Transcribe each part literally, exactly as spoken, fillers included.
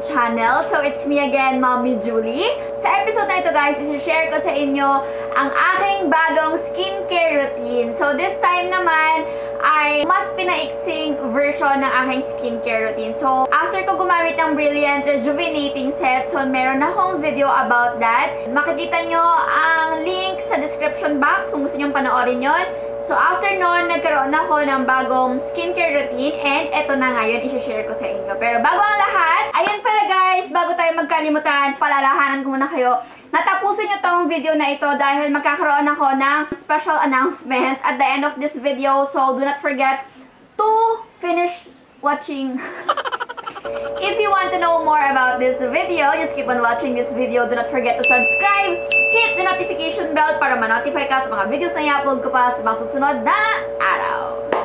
YouTube channel. So, it's me again, Mommy Julie. Sa episode na ito, guys, isi-share ko sa inyo ang aking bagong skincare routine. So, this time naman, ay mas pinaiksing version ng aking skincare routine. So, after ko gumamit ng Brilliant Rejuvenating Set, so meron akong video about that. Makikita nyo ang link sa description box kung gusto nyo panoorin yon. So, after nun, nagkaroon ako ng bagong skincare routine and eto na ngayon, isi-share ko sa inyo. Pero bago ang lahat, ayun pala guys, bago tayo magkalimutan, palalahanan ko muna kayo. Natapusin nyo tong video na ito dahil magkakaroon ako ng special announcement at the end of this video. So, do not forget to finish watching. If you want to know more about this video, just keep on watching this video. Do not forget to subscribe, hit the notification bell para ma-notify ka sa mga videos na i-upload ko pa sa mga susunod na araw.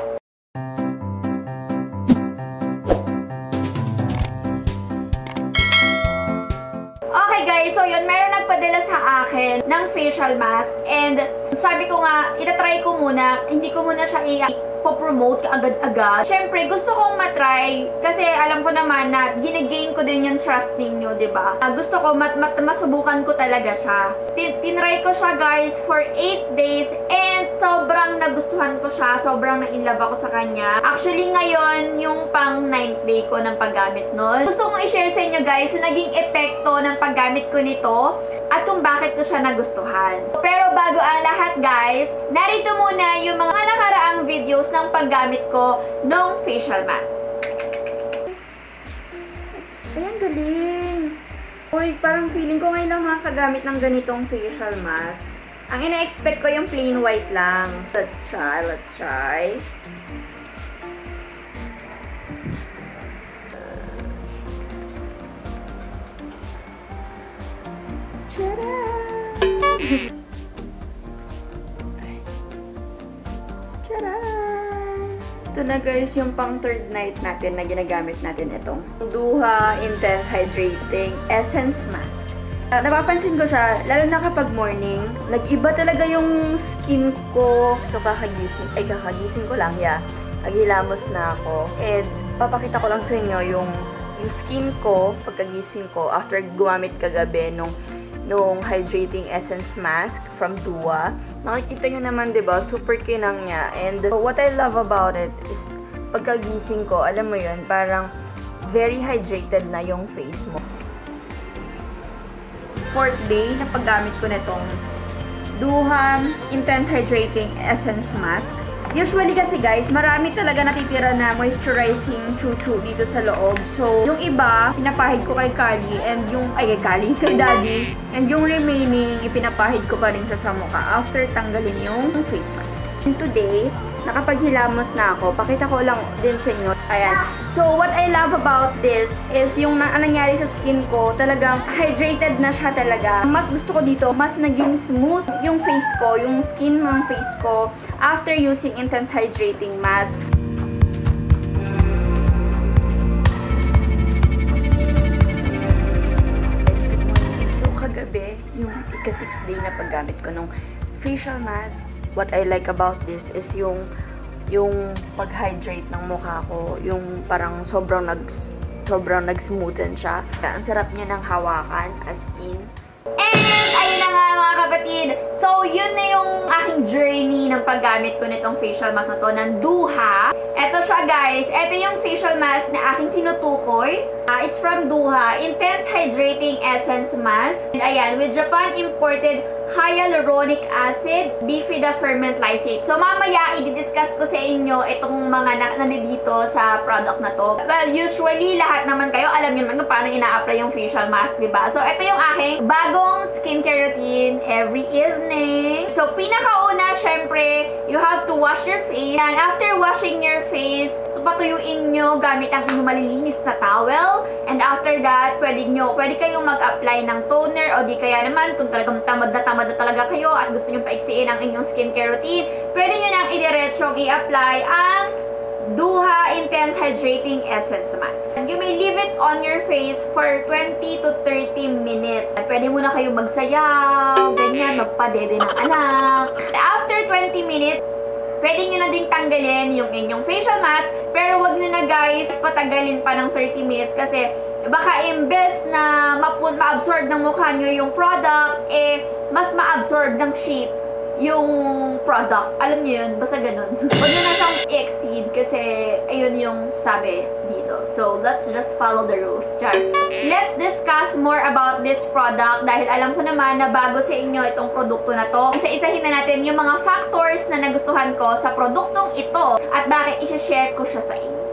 Okay guys, so yun, meron nagpadala sa akin ng facial mask and sabi ko nga, itatry ko muna, hindi ko muna siya i- promote ka agad-agad. Siyempre, gusto kong matry kasi alam ko naman na ginagain ko din yung trust ninyo, diba? Uh, gusto ko, mat mat masubukan ko talaga siya. Tin tinry ko siya, guys, for eight days and sobrang nagustuhan ko siya. Sobrang na-inlove ako sa kanya. Actually, ngayon, yung pang ninth day ko ng paggamit nun. Gusto kong i-share sa inyo, guys, yung naging epekto ng paggamit ko nito at kung bakit ko siya nagustuhan. Pero bago ang lahat, guys, narito muna yung mga nakaraang videos ng paggamit ko ng facial mask. Oops, ayan, galing. Uy, parang feeling ko ngayon lang makagamit ng ganitong facial mask. Ang ina-expect ko yung plain white lang. Let's try, let's try. Tcharam! Ito na guys, yung pang third night natin na ginagamit natin itong Duha Intense Hydrating Essence Mask. Uh, napapansin ko siya, lalo na kapag morning, nag-iba talaga yung skin ko. Ito kakagising, ay kakagising ko lang, yeah. Naghilamos na ako. And papakita ko lang sa inyo yung, yung skin ko, pagkagising ko, after gumamit kagabi nung nung hydrating essence mask from Duha. Makikita nyo naman, diba? Super kinang niya. And what I love about it is, pagkagising ko, alam mo yun, parang very hydrated na yung face mo. Fourth day na paggamit ko nitong Duha Intense Hydrating Essence Mask. Usually kasi guys, marami talaga natitira na moisturizing chuchu dito sa loob. So, yung iba, pinapahid ko kay Kali and yung, ay kay Kali, kay Daddy. And yung remaining, ipinapahid ko pa rin siya sa mukha after tanggalin yung face mask. And today, nakapaghilamos na ako. Pakita ko lang din sa inyo. Ayan. So, what I love about this is yung na nangyari sa skin ko, talagang hydrated na siya talaga. Mas gusto ko dito, mas naging smooth yung face ko, yung skin ng face ko after using Intense Hydrating Mask. So, kagabi, yung ika-sixth day na paggamit ko nung facial mask, what I like about this is yung yung pag-hydrate ng mukha ko, yung parang sobrang nag sobrang nag-smoothen siya. Ang sarap niya ng hawakan, as in. And ayun na nga mga kapatid. So, yun na yung aking journey ng paggamit ko nitong facial mask na to ng Duha. Eto siya guys. Eto yung facial mask na aking tinutukoy. Uh, it's from Duha Intense Hydrating Essence Mask. And ayan, with Japan imported hyaluronic acid, bifida ferment lysate. So, mamaya, i-discuss ko sa inyo itong mga na nandito sa product na to. Well, usually, lahat naman kayo, alam niyo naman kung paano ina-apply yung facial mask, diba? So, ito yung aking bagong skincare routine every evening. So, pinakauna, syempre, you have to wash your face. And after washing your face, patuyuin nyo gamit ang inyong malilinis na towel. And after that, pwede nyo, pwede kayong mag-apply ng toner o di kaya naman, kung talagang tamad na tamad na talaga kayo at gusto nyo paiksiin ang inyong skincare routine, pwede nyo nang idiretsong i-apply ang Duha Intense Hydrating Essence Mask. You may leave it on your face for twenty to thirty minutes. Pwede muna kayong magsayaw, ganyan, magpadede ng anak. After twenty minutes, pwede nyo na din tanggalin yung inyong facial mask, pero wag nyo na guys patagalin pa ng thirty minutes kasi baka imbes na ma-absorb ng mukha nyo yung product, eh, mas ma-absorb ng sheet yung product. Alam niyo yun, basta ganun. Huwag nyo na siyang i-exceed kasi ayun yung sabi dito. So, let's just follow the rules. Char. Let's discuss more about this product dahil alam ko naman na bago sa inyo itong produkto na to. Isa-isahin na natin yung mga factors na nagustuhan ko sa produktong ito at bakit isi-share ko siya sa inyo.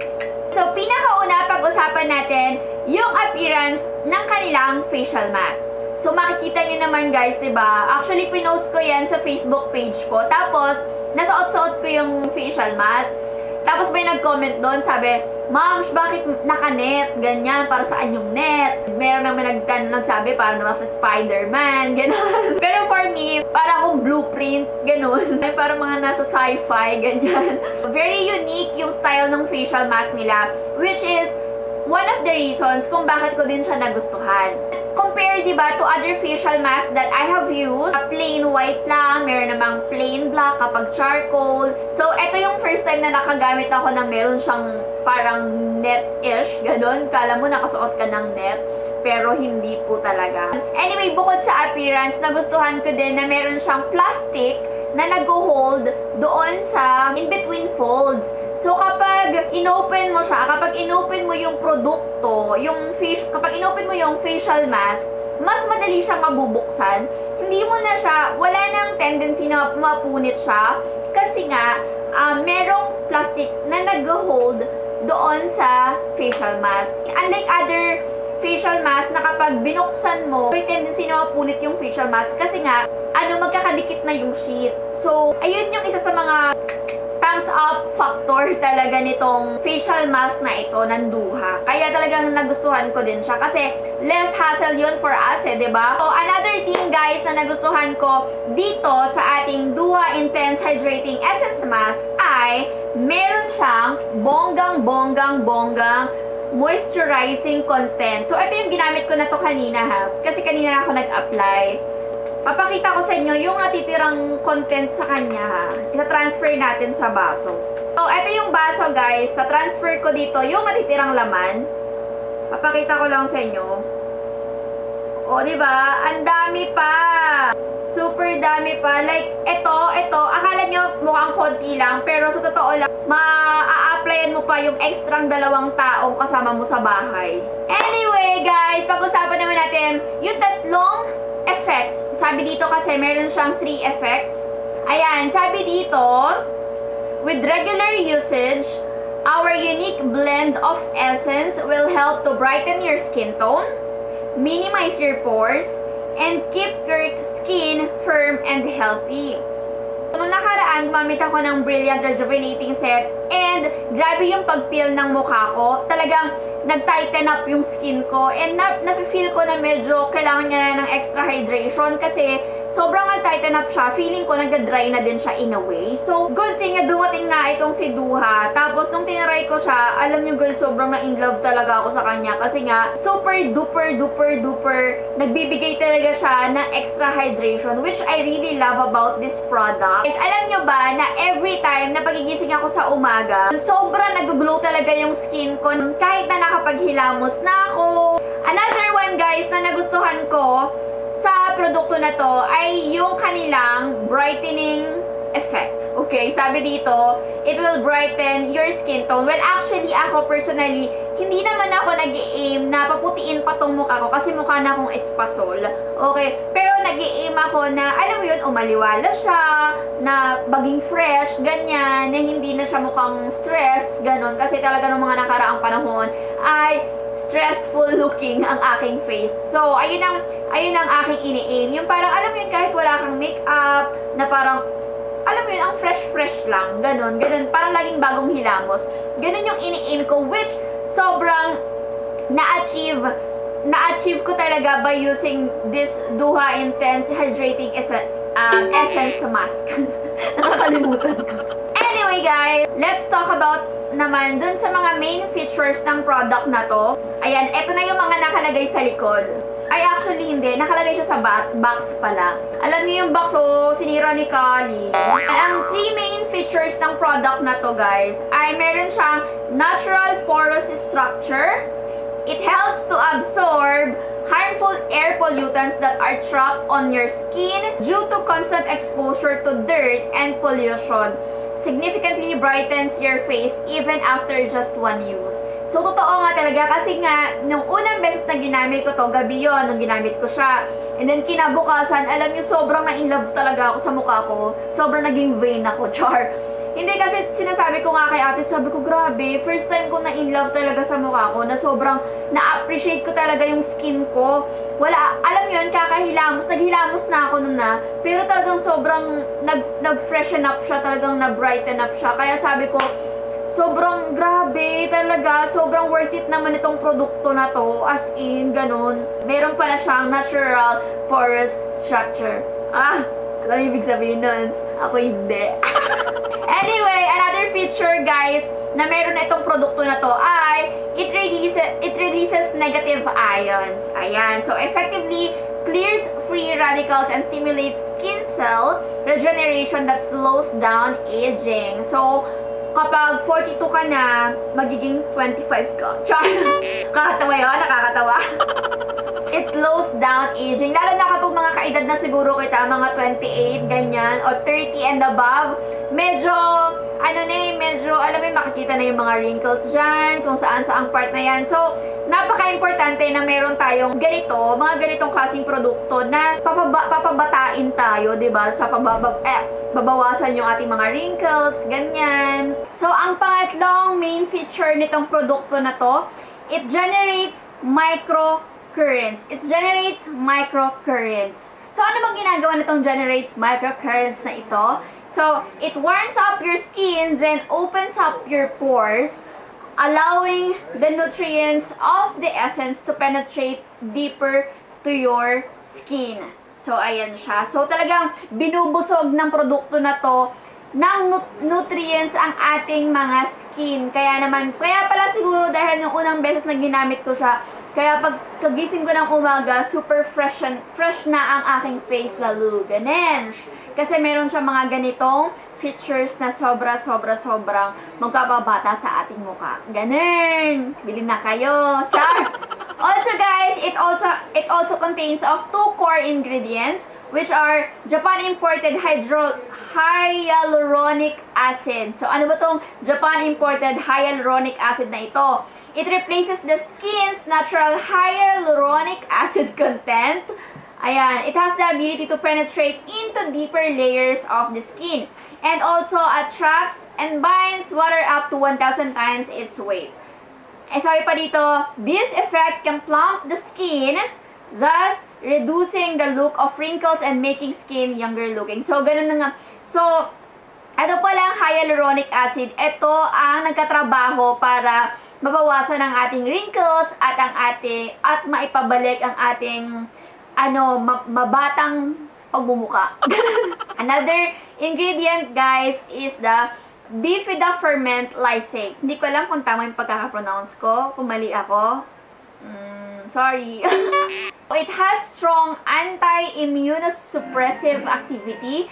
So, pinakauna, pag-usapan natin yung appearance ng kanilang facial mask. So, makikita nyo naman guys, diba? Actually, pinost ko yan sa Facebook page ko. Tapos, nasuot-suot ko yung facial mask. Tapos, may nag-comment doon, sabi, Mams, bakit naka-net? Ganyan, para saan yung net? Meron naman nag nagsabi, para naman sa Spider-Man, gano'n. Pero for me, para akong blueprint, gano'n. Para mga nasa sci-fi, ganyan. Very unique yung style ng facial mask nila, which is one of the reasons kung bakit ko din siya nagustuhan. Compare, diba, to other facial masks that I have used. Plain white lang, meron namang plain black kapag charcoal. So, ito yung first time na nakagamit ako na meron siyang parang net-ish, ganun. Kala mo nakasuot ka ng net, pero hindi po talaga. Anyway, bukod sa appearance, nagustuhan ko din na meron siyang plastic na nag-hold doon sa in-between folds. So, kapag inopen mo siya, kapag inopen mo yung produkto, yung fish, kapag inopen mo yung facial mask, mas madali siyang mabubuksan. Hindi mo na siya, wala nang tendency na mapunit siya kasi nga, uh, merong plastic na nag-hold doon sa facial mask. Unlike other facial mask na kapag binuksan mo, may tendency na mapunit yung facial mask kasi nga, ano, magkakadikit na yung sheet. So, ayun yung isa sa mga thumbs up factor talaga nitong facial mask na ito ng Duha. Kaya talagang nagustuhan ko din siya kasi less hassle yun for us eh, diba? So, another thing guys na nagustuhan ko dito sa ating Duha Intense Hydrating Essence Mask ay meron siyang bonggang-bonggang-bonggang moisturizing content. So, ito yung ginamit ko na to kanina ha. Kasi kanina ako nag-apply. Papakita ko sa inyo yung natitirang content sa kanya ha. Isa-transfer natin sa baso. So, ito yung baso guys. Sa-transfer ko dito yung natitirang laman. Papakita ko lang sa inyo. O, diba? Ang dami pa! Super dami pa. Like, ito, ito. Akala nyo mukhang konti lang. Pero sa totoo lang, ma-a-applyan mo pa yung extrang dalawang taong kasama mo sa bahay. Anyway, guys, pag-usapan naman natin yung tatlong effects. Sabi dito kasi meron siyang three effects. Ayan, sabi dito, with regular usage, our unique blend of essence will help to brighten your skin tone, minimize your pores, and keep your skin firm and healthy. Noong nakaraan, gumamit ako ng Brilliant Rejuvenating Set and grabe yung pag-peel ng mukha ko. Talagang nag-tighten up yung skin ko and na nafe-feel ko na medyo kailangan niya ng extra hydration kasi sobrang nag-tighten up siya. Feeling ko nagda-dry na din siya in a way. So, good thing na dumating na itong si Duha. Tapos, nung tinry ko siya, alam nyo guys, sobrang na-in love talaga ako sa kanya kasi nga, super duper duper duper nagbibigay talaga siya ng extra hydration, which I really love about this product. Guys, alam nyo ba na every time na pagigising ako sa umaga, sobrang nag-glow talaga yung skin ko kahit na nakapaghilamos na ako. Another one guys na nagustuhan ko sa produkto na to ay yung kanilang brightening effect. Okay, sabi dito, it will brighten your skin tone. Well, actually, ako personally, hindi naman ako nag-i-aim na paputiin pa tong mukha ko kasi mukha na akong espasol. Okay, pero nag-i-aim ako na, alam mo yun, umaliwala siya, na baging fresh, ganyan, na hindi na siya mukhang stress, ganon. Kasi talaga ng mga nakaraang panahon ay stressful looking ang aking face. So, ayun ang, ayun ang aking ini-aim. Yung parang, alam mo yun, kahit wala kang makeup, na parang, alam mo yun, ang fresh-fresh lang. Ganon, ganon. Parang laging bagong hilamos. Ganon yung ini-aim ko, which sobrang na-achieve, na-achieve ko talaga by using this Duha Intense Hydrating um, Essence Mask. Nakakalimutan ko. Anyway, guys, let's talk about naman dun sa mga main features ng product na to. Ayan, eto na yung mga nakalagay sa likod. Ay, actually hindi. Nakalagay siya sa box pala. Alam niyo yung box, oh, sinira ni Kali. Ang three main features ng product na to, guys, ay meron siyang natural porous structure. It helps to absorb harmful air pollutants that are trapped on your skin due to constant exposure to dirt and pollution. Significantly brightens your face even after just one use. So, totoo nga talaga kasi nga, nung unang beses na ginamit ko to, gabi yun, nung ginamit ko siya. And then, kinabukasan, alam niyo, sobrang na-inlove talaga ako sa mukha ko. Sobrang naging vain ako, char. Hindi kasi sinasabi ko nga kay ate, sabi ko, grabe, first time ko na-inlove talaga sa mukha ko, na sobrang na-appreciate ko talaga yung skin ko. Wala, alam yun, kakahilamos, naghilamos na ako nun na, pero talagang sobrang nag-freshen up siya, talagang na-brighten up siya. Kaya sabi ko, sobrang grabe talaga, sobrang worth it naman itong produkto na to, as in, ganun. Meron pala siyang natural porous structure. Ah, alam ibig sabihin nun? Ako hindi. Anyway, another feature, guys, na meron na itong produkto na to ay it releases, it releases negative ions. Ayan. So, effectively clears free radicals and stimulates skin cell regeneration that slows down aging. So, kapag forty-two ka na, magiging twenty-five ka. Char! Kakatawa yun? Nakakatawa. It slows down aging. Lalo na kapag mga kaedad na siguro kita, mga twenty-eight, ganyan, or thirty and above, medyo, ano na eh, medyo, alam mo, makikita na yung mga wrinkles dyan, kung saan-saang part na yan. So, napaka-importante na meron tayong ganito, mga ganitong klaseng produkto na papaba, papabatain tayo, diba? So, papababa, eh, babawasan yung ating mga wrinkles, ganyan. So, ang pangatlong main feature nitong produkto na to, it generates micro currents. It generates microcurrents. So, ano bang ginagawa nitong generates microcurrents na ito? So, it warms up your skin, then opens up your pores, allowing the nutrients of the essence to penetrate deeper to your skin. So, ayan siya. So, talagang binubusog ng produkto na to ng nutrients ang ating mga skin. Kaya naman, kaya pala siguro dahil yung unang beses na ginamit ko siya, kaya pag kagising ko ng umaga, super fresh, and, fresh na ang aking face lalo. Ganon. Kasi meron siya mga ganitong features na sobra, sobra, sobrang magpapabata sa ating mukha. Ganon. Bili na kayo. Char! Also guys, it also it also contains of two core ingredients, which are Japan imported hydro hyaluronic acid. So ano ba tong Japan imported hyaluronic acid na ito? It replaces the skin's natural hyaluronic acid content. Ayan, it has the ability to penetrate into deeper layers of the skin and also attracts and binds water up to one thousand times its weight. Eh, sabi pa dito, this effect can plump the skin, thus reducing the look of wrinkles and making skin younger looking. So, ganun na nga. So, ito palang hyaluronic acid. Ito ang nagkatrabaho para mabawasan ang ating wrinkles at ang ating, at maipabalik ang ating, ano, mabatang pagmumuka. Another ingredient, guys, is the Bifida-ferment lysate. Hindi ko alam kung tama yung pagkakapronounce ko. Kung mali ako, mm, sorry. It has strong anti-immunosuppressive activity.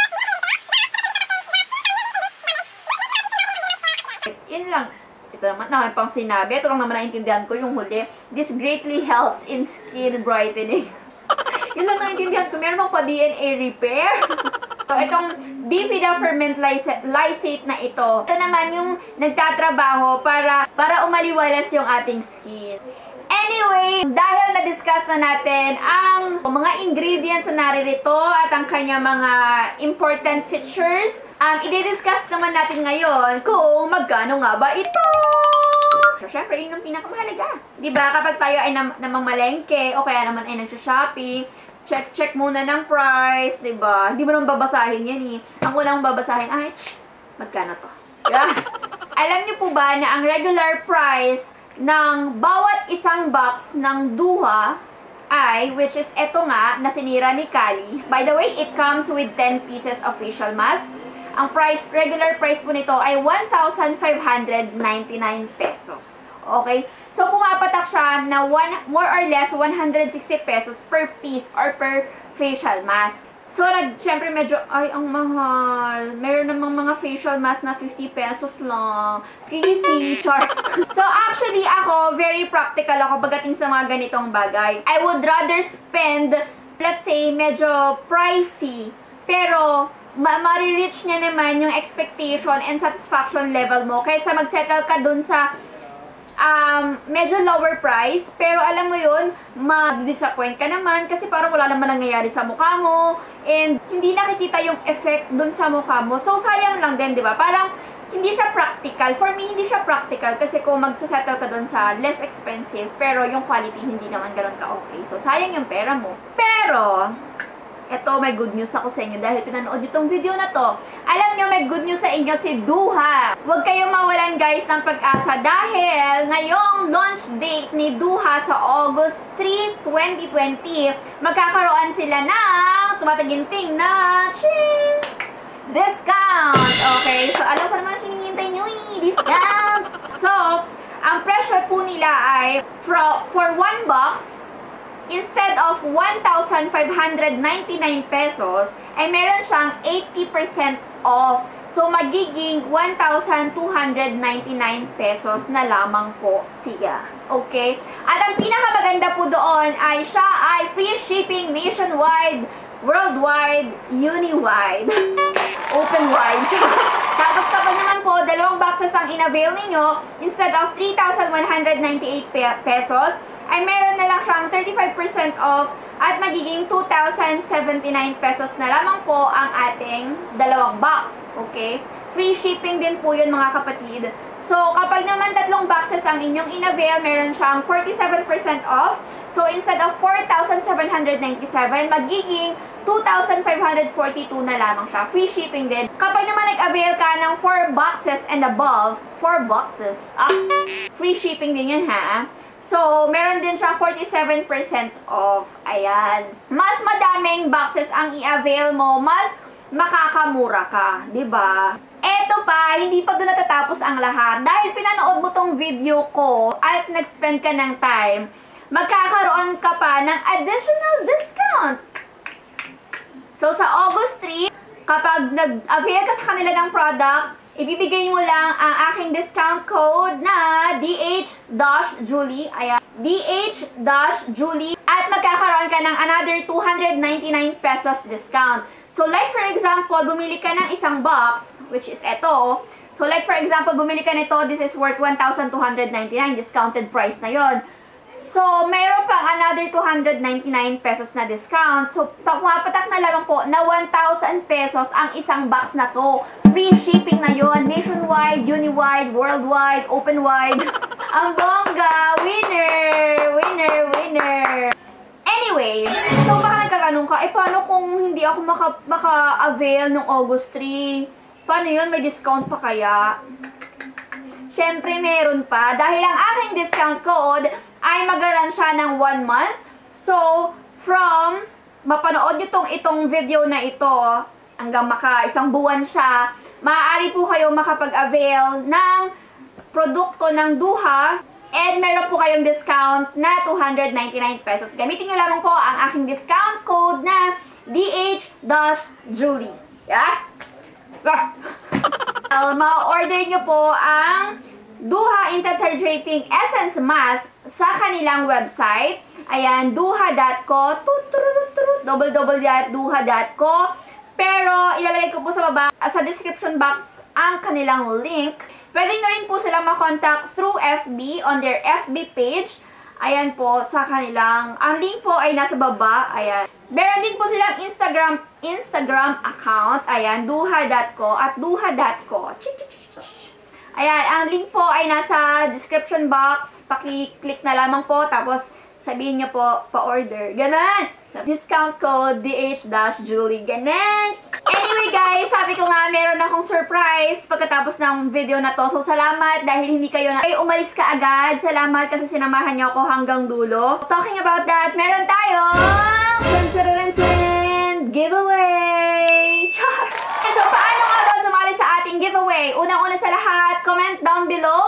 Yun lang. Ito naman, naman pang sinabi. Ito lang naman naintindihan ko yung huli. This greatly helps in skin brightening. Yun lang naintindihan ko. Meron bang pa D N A repair? So, itong Bifida-ferment lysate na ito, ito naman yung nagtatrabaho para, para umaliwalas yung ating skin. Anyway, dahil na-discuss na natin ang mga ingredients na naririto at ang kanyang mga important features, um, i-discuss naman natin ngayon kung magkano nga ba ito! So, syempre, yun ang pinakamahalaga. Diba? Kapag tayo ay nam namamalengke o kaya naman ay nagsha-shopping, check-check muna ng price, diba? Hindi mo naman babasahin yan eh. Ang unang babasahin, ay, tsh, magkano to? Yeah. Alam niyo po ba na ang regular price ng bawat isang box ng Duha ay, which is eto nga, na sinira ni Kali. By the way, it comes with ten pieces of facial mask. Ang price, regular price po nito ay one thousand five hundred ninety-nine pesos. Okay? So, pumapatak siya na one, more or less one hundred sixty pesos per piece or per facial mask. So, nag, syempre medyo, ay, ang mahal. Meron namang mga facial mask na fifty pesos lang. Crazy, char. So, actually, ako, very practical ako pagdating sa mga ganitong bagay. I would rather spend, let's say, medyo pricey, pero, ma ma-reach niya naman yung expectation and satisfaction level mo kaysa mag-settle ka dun sa um, medyo lower price, pero alam mo yun, mag-disappoint ka naman kasi parang wala naman nangyayari sa mukha mo and hindi nakikita yung effect dun sa mukha mo. So, sayang lang din, di ba? Parang hindi siya practical. For me, hindi siya practical kasi kung mag-settle ka dun sa less expensive, pero yung quality hindi naman ganun ka-okay. So, sayang yung pera mo. Pero, eto, may good news ako sa inyo dahil pinanood itong video na to. Alam nyo, may good news sa inyo si Duha. Huwag kayong mawalan guys ng pag-asa dahil ngayong launch date ni Duha sa August three, twenty twenty, magkakaroon sila ng tumataginting na shing, discount. Okay, so alam ko naman hinihintay nyo eh, discount. So, ang presyo po nila ay for, for one box, instead of one thousand five hundred ninety-nine pesos, ay meron siyang eighty percent off. So, magiging one thousand two hundred ninety-nine pesos na lamang po siya. Okay? At ang pinakamaganda po doon ay siya ay free shipping nationwide, worldwide, uni-wide, open-wide. Tapos kapag naman po, dalawang boxes ang in-avail ninyo, instead of three thousand one hundred ninety-eight pesos, ay meron na lang siyang thirty-five percent off at magiging two thousand seventy-nine pesos na lamang po ang ating dalawang box. Okay? Free shipping din po yun mga kapatid. So, kapag naman tatlong boxes ang inyong in-avail, meron siyang forty-seven percent off. So, instead of four thousand seven hundred ninety-seven, magiging two thousand five hundred forty-two na lamang siya. Free shipping din. Kapag naman nag-avail ka ng four boxes and above, four boxes, ah, free shipping din yun ha. So, meron din siyang forty-seven percent off. Ayan. Mas madaming boxes ang i-avail mo, mas makakamura ka. Diba? Eto pa, hindi pa doon natatapos ang lahat. Dahil pinanood mo tong video ko at nag-spend ka ng time, magkakaroon ka pa ng additional discount. So, sa August three, kapag nag-avail ka sa kanila ng product, ibibigay mo lang ang aking discount code na D H Julie. Ayan. D H Julie. At magkakaroon ka ng another two hundred ninety-nine pesos discount. So, like for example, bumili ka ng isang box, which is ito. So, like for example, bumili ka nito, this is worth one thousand two hundred ninety-nine. Discounted price na yon. So, mayroon pang another two hundred ninety-nine pesos na discount. So, pumapatak na lamang po na one thousand pesos ang isang box na to. Free shipping na yon, nationwide, uni-wide, worldwide, open-wide. Ang bongga! Winner! Winner! Winner! Anyway, so baka nagkatanong ka, eh paano kung hindi ako maka, maka-avail ng August three? Paano yun? May discount pa kaya? Siyempre, meron pa. Dahil ang aking discount code ay mag-run siya ng one month. So, from mapanood nyo tong itong video na ito, hanggang maka isang buwan siya, maaari po kayo makapag-avail ng produkto ng Duha and meron po kayong discount na two hundred ninety-nine pesos. Gamitin nyo lamang po ang aking discount code na D H Julie. Yeah? Ma-order nyo po ang Duha Intense Hydrating Essence Mask sa kanilang website. Ayan, duha dot co, w w w dot duha dot co. Pero, ilalagay ko po sa baba, sa description box, ang kanilang link. Pwede nyo rin po silang makontak through F B, on their F B page. Ayan po, sa kanilang, ang link po ay nasa baba. Ayan. Meron din po silang Instagram, Instagram account. Ayan, duha dot co at duha dot co. Ayan, ang link po ay nasa description box. Paki-click na lamang po, tapos sabihin nyo po, pa-order. Ganon! Discount code D H Julie. Ganon! Anyway guys, sabi ko nga, meron akong surprise pagkatapos ng video na to. So, salamat dahil hindi kayo na ay umalis ka agad. Salamat kasi sinamahan nyo ako hanggang dulo. Talking about that, meron tayong giveaway! So, paano nga ba sumali sa ating giveaway? Unang-una sa lahat, comment down below. So,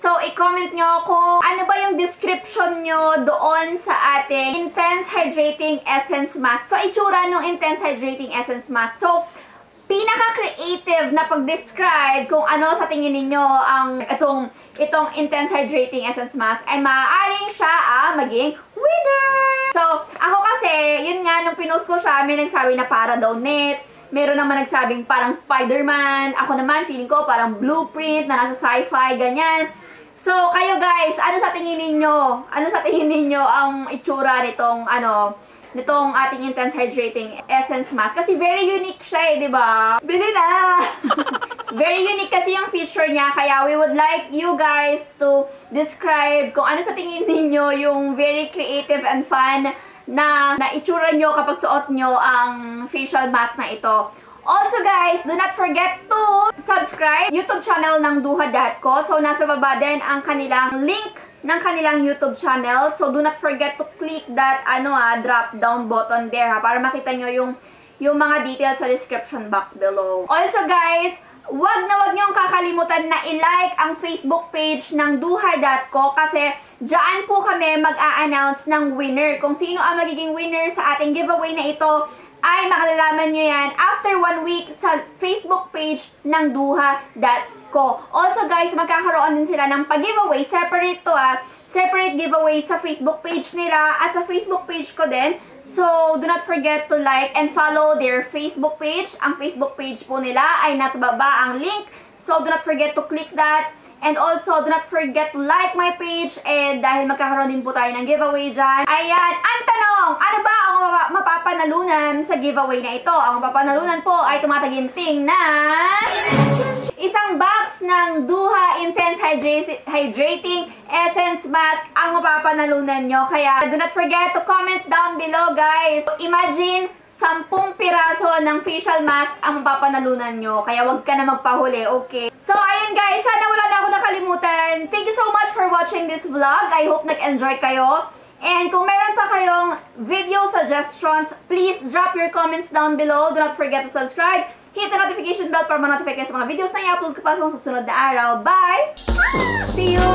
So, i-comment nyo kung ano ba yung description nyo doon sa ating Intense Hydrating Essence Mask. So, itsura ng Intense Hydrating Essence Mask. So, pinaka-creative na pag-describe kung ano sa tingin ninyo ang itong, itong Intense Hydrating Essence Mask ay maaaring siya ah, maging winner! So, ako kasi, yun nga, nung pinost ko siya, may nagsabi na para daw net. Meron naman nagsabing parang Spider-Man. Ako naman, feeling ko parang blueprint na nasa sci-fi, ganyan. So, kayo guys, ano sa tingin ninyo? Ano sa tingin ninyo ang itsura nitong, ano, nitong ating Intense Hydrating Essence Mask? Kasi very unique siya eh, di ba? Bili na! Very unique kasi yung feature niya, kaya we would like you guys to describe kung ano sa tingin ninyo yung very creative and fun na naitsura nyo kapag suot nyo ang facial mask na ito. Also guys, do not forget to subscribe YouTube channel ng Duha dot co. So nasa baba din ang kanilang link ng kanilang YouTube channel. So do not forget to click that ano ah, drop down button there ha, para makita nyo yung, yung mga details sa description box below. Also guys, wag na wag niyong kakalimutan na i-like ang Facebook page ng Duha dot co kasi diyan po kami mag-a-announce ng winner. Kung sino ang magiging winner sa ating giveaway na ito ay makalalaman nyo yan after one week sa Facebook page ng Duha dot co. Also guys, magkakaroon din sila ng pag-giveaway. Separate to ah. Separate giveaway sa Facebook page nila at sa Facebook page ko din. So, do not forget to like and follow their Facebook page. Ang Facebook page po nila ay nasa baba ang link. So, do not forget to click that. And also, do not forget to like my page. And dahil magkakaroon din po tayo ng giveaway dyan. Ayan, ang tanong, ano ba ang mapapanalunan sa giveaway na ito? Ang mapapanalunan po ay tumataginting na isang box ng Duha Intense Hydrating Essence Mask ang mapapanalunan nyo. Kaya, do not forget to comment down below, guys. So, imagine, sampung piraso ng facial mask ang mapapanalunan nyo. Kaya, wag ka na magpahuli, okay? So, ayun guys, sana wala na ako nakalimutan. Thank you so much for watching this vlog. I hope nag-enjoy kayo. And kung meron pa kayong video suggestions, please drop your comments down below. Do not forget to subscribe. Hit the notification bell para ma-notify kayo sa mga videos na i-upload ko pa sa mga susunod na araw. Bye! See you!